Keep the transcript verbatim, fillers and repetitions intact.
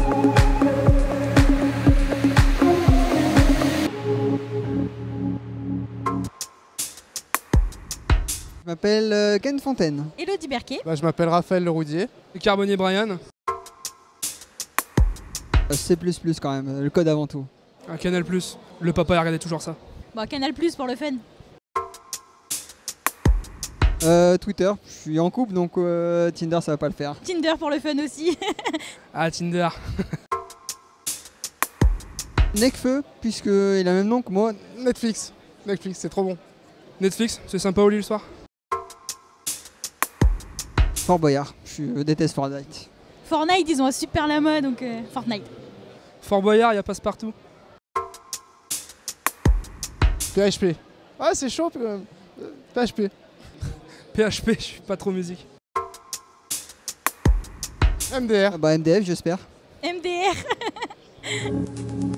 Je m'appelle euh, Ken Fontaine. Elodie Berquet. Bah, je m'appelle Raphaël Leroudier. Carbonnier Brian. Euh, C plus plus quand même, le code avant tout. Un Canal plus. Le papa il regardait toujours ça. Bon, Canal plus pour le fun. Euh, Twitter, je suis en couple donc euh, Tinder ça va pas le faire. Tinder pour le fun aussi. Ah, Tinder. Necfeu, puisqu'il a le même nom que moi. Netflix. Netflix, c'est trop bon. Netflix, c'est sympa au lit le soir. Fort Boyard, je euh, déteste Fortnite. Fortnite, ils ont un super lama donc euh, Fortnite. Fort Boyard, il y a passe-partout. P H P. Ah, c'est chaud, euh, P H P. P H P, je suis pas trop musique. M D R. Ah bah M D F j'espère. M D R.